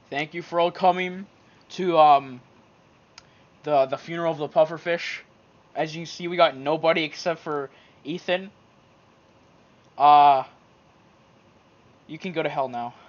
Thank you for all coming to the funeral of the pufferfish. As you see, we got nobody except for Ethan. Uh, you can go to hell now.